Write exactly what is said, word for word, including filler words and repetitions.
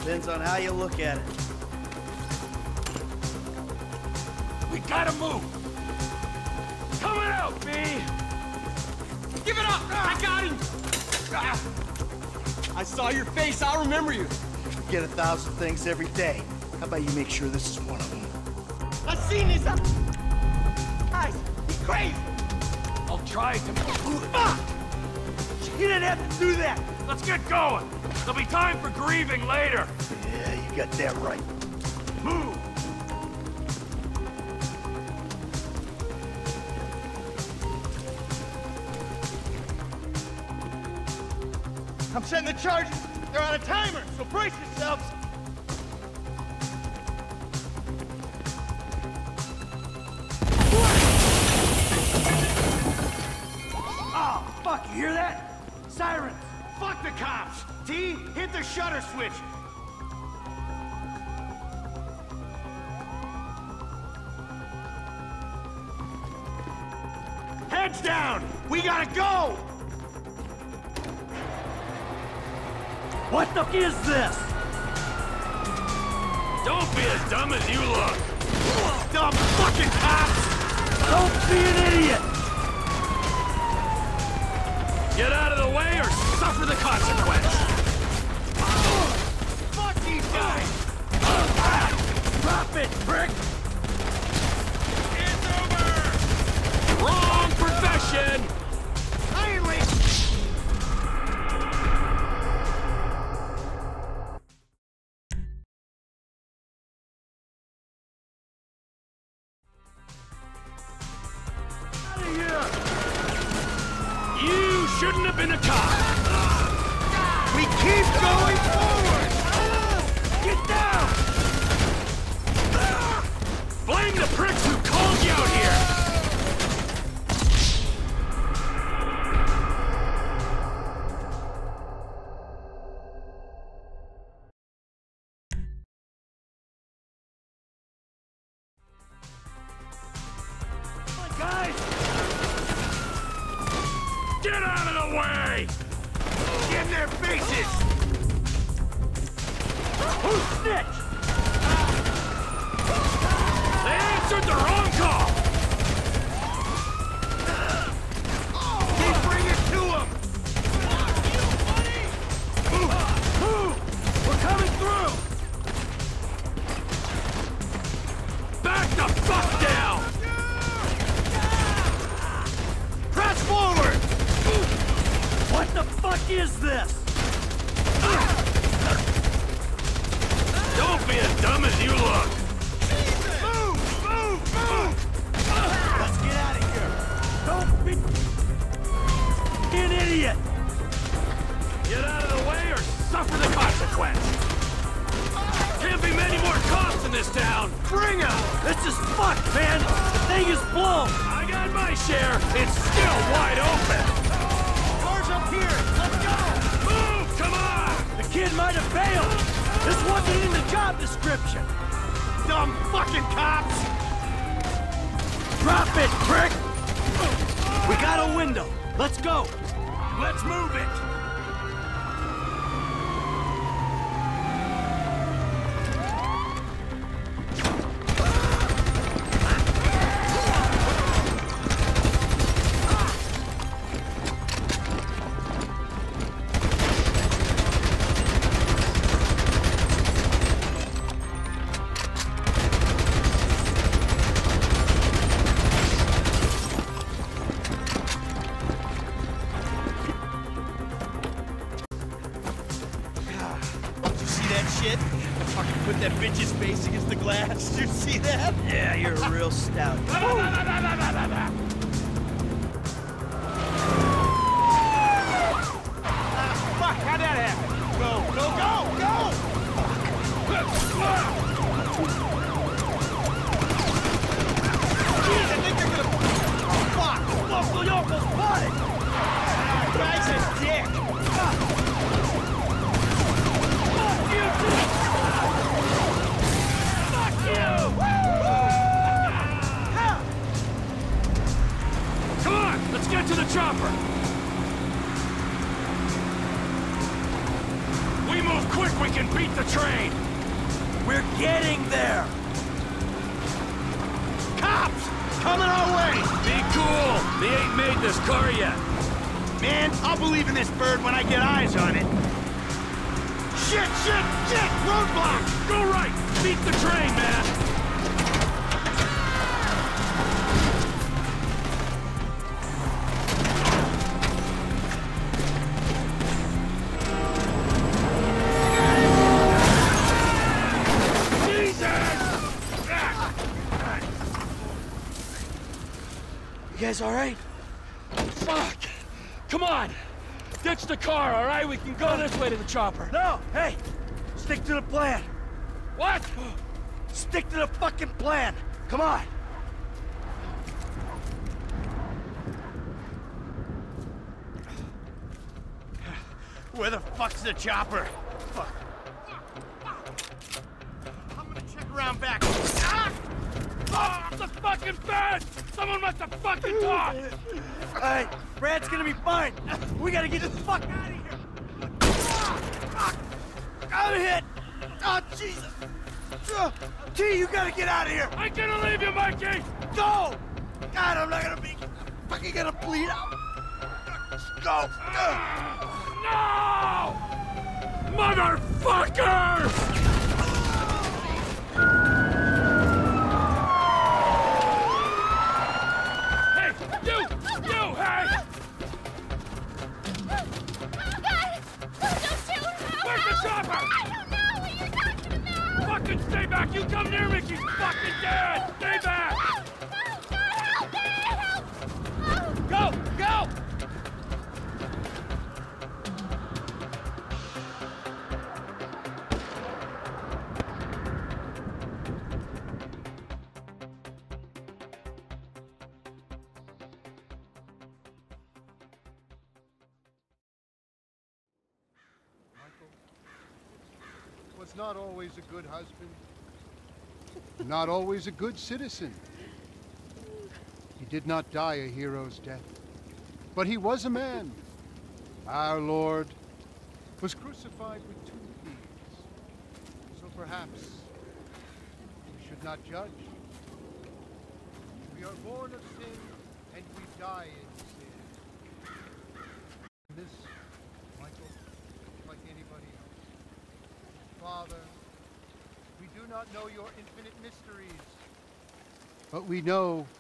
Depends on how you look at it. We gotta move! Coming out, B! Give it up! I got him! Ah. I saw your face, I'll remember you. You get a thousand things every day. How about you make sure this is one of them? I've seen this up. Guys, he's crazy! I'll try to... Ah! You didn't have to do that! Let's get going! There'll be time for grieving later! Yeah, you got that right. Move! I'm setting the charges. They're on a timer, so brace yourselves. Oh, fuck, you hear that? Sirens. Fuck the cops. T, hit the shutter switch. Heads down. We gotta go. What the f is this? Don't be as dumb as you look! Dumb fucking cops! Don't be an idiot! Get out of the way or suffer the consequence! Fuck these guys! Drop it, prick! It's over! Wrong profession! I ain't waiting! You shouldn't have been a cop! We keep going forward! Get down! Blame the pricks who called you out here! Guys! Get out of the way! Get in their faces! Who snitched? They answered the wrong call! Keep bringing to them! Move! Move! We're coming through! Back the fuck down! Press forward! What the fuck is this? Don't be as dumb as you look! Move! Move! Move! Let's get out of here! Don't be an idiot! Get out of the way or suffer the consequence! Can't be many more cops in this town! Bring 'em! This is fucked, man! The thing is blown! I got my share! It's still wide open! Cars up here! Let's go! Move! Come on! The kid might have failed! This wasn't in the job description! Dumb fucking cops! Drop it, prick! We got a window! Let's go! Let's move it! Shit. Fucking put that bitch's face against the glass. Did you see that? Yeah, you're a real stout. Ah, fuck, how'd that happen? Go, go, go, go! Jeez, I think they're gonna... Oh, fuck! Local yokel spotted! Ah, guy's a dick! the train! We're getting there! Cops! Coming our way! Be cool! They ain't made this car yet. Man, I'll believe in this bird when I get eyes on it. Shit, shit, shit! Roadblock! Go right! Beat the train, man! You guys all right? Fuck! Come on! Ditch the car, all right? We can go this way to the chopper. No! Hey! Stick to the plan! What? Stick to the fucking plan! Come on! Where the fuck's the chopper? Fuck. I'm gonna check around back. Ah! Oh, the fucking bed! Someone must have fucking talked! Alright, Brad's gonna be fine. We gotta get the fuck out of here. Ah, fuck. I'm hit. Oh, Jesus. Uh, T, you gotta get out of here. I'm gonna leave you, Mikey! Go! God, I'm not gonna be fucking gonna bleed out. Go. Uh. No! Motherfucker! Stay back! You come near me, she's fucking dead! Stay back! No, no, help me! Help! Oh. Go! Go! Was not always a good husband, not always a good citizen. He did not die a hero's death, but he was a man. Our Lord was crucified with two thieves, so perhaps we should not judge. We are born of sin, and we die in sin. This, Michael, like anybody else. Father, we do not know your infinite mysteries, but we know